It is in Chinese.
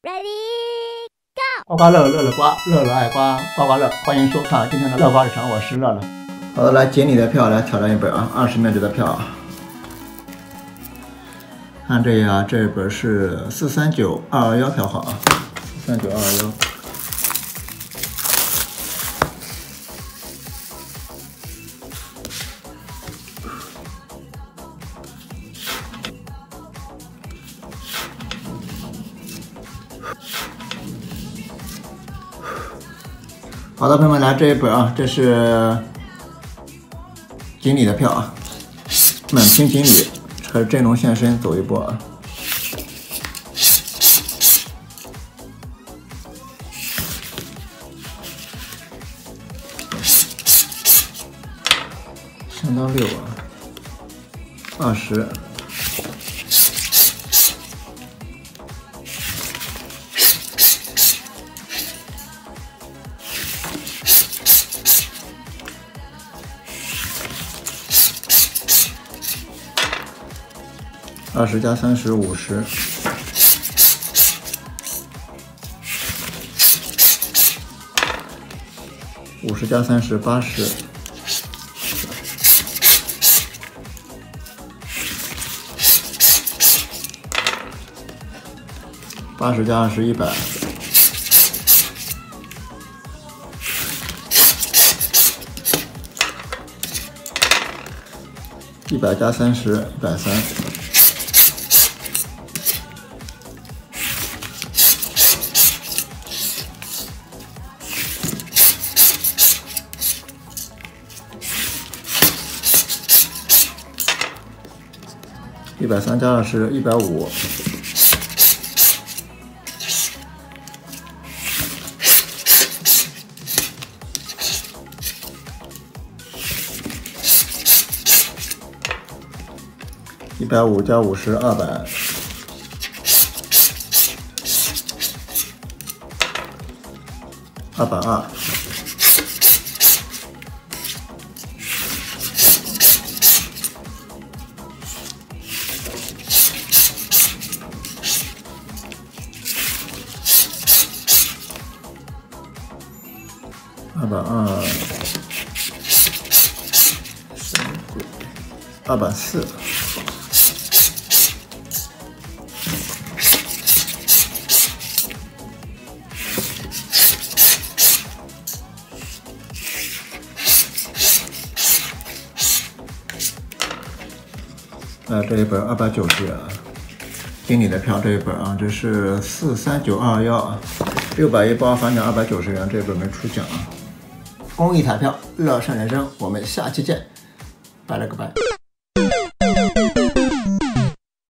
Ready go！ 刮刮乐，乐乐刮，乐乐爱刮，刮刮乐。欢迎收看今天的乐刮日常，我是乐乐。好的，来捡你的票，来挑战一本啊，20面值的票啊。看这呀，这本是439221票号啊，439221。好的，朋友们，来这一本啊，这是锦鲤的票啊，满屏锦鲤，还是阵容现身，走一波啊。3到6啊，20。20加30 50， 50加30 80， 80加20 100， 100加30 130。130加20 150， 150加50 200， 220。240，这一本290啊，经理的票这一本啊，这是43921啊，610包返奖290元，这本没出奖啊。公益彩票，乐善人生，我们下期见，拜了个拜。